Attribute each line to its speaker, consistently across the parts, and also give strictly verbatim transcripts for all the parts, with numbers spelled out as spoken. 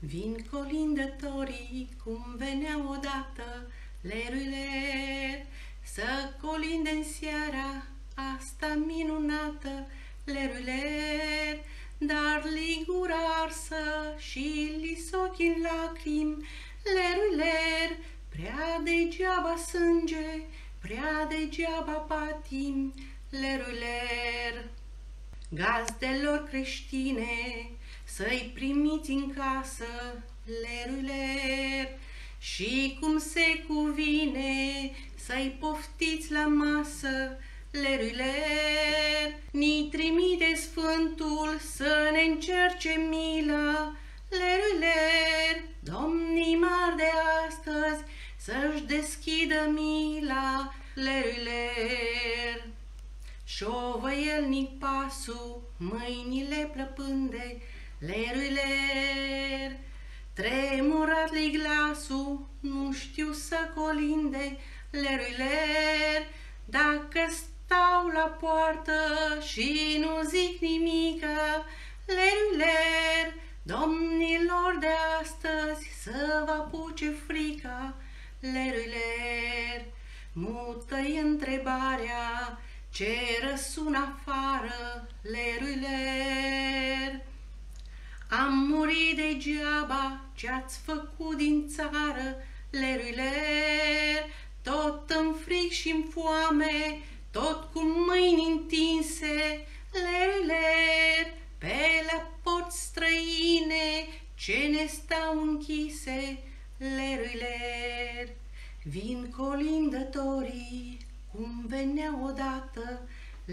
Speaker 1: Vin colindătorii cum veneau odată, leruiler, să colinde în seara asta minunată, leruiler, dar li gura arsă și li ochii în lacrimi, leruiler, prea degeaba sânge, prea degeaba patim, leruiler. Gazdelor creștine, să-i primiți în casă, leruiler, și cum se cuvine, să-i poftiți la masă, leruiler. Ni trimite Sfântul să ne încerce milă, leruiler, domnii mari de astăzi să-și deschidă mila, leruiler. Șovăielnic pasul, mâinile plăpânde, leruiler, tremurat-li glasul, nu știu să colinde, leruiler, dacă stau la poartă și nu zic nimică, leruiler, domnilor de astăzi să vă apuce frica, leruiler. Mută-i întrebarea ce răsună afară, leruiler. Am murit degeaba ce-ați făcut din țară, leruiler, tot în fric și-n foame, tot cu mâini întinse, leruiler, pe la porți străine ce ne stau închise, leruiler. Vin colindătorii cum veneau odată,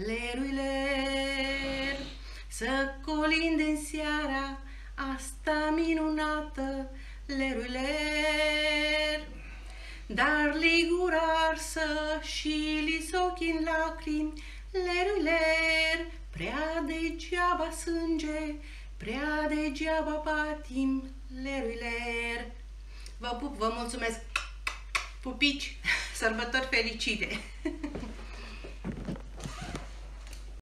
Speaker 1: leruiler, să colinde în seara asta minunată, leruiler, dar li gura arsă și li ochii în lacrimi, leruiler, prea degeaba sânge, prea degeaba patim, leruiler. Vă pup, vă mulțumesc! Pupici, sărbători fericite!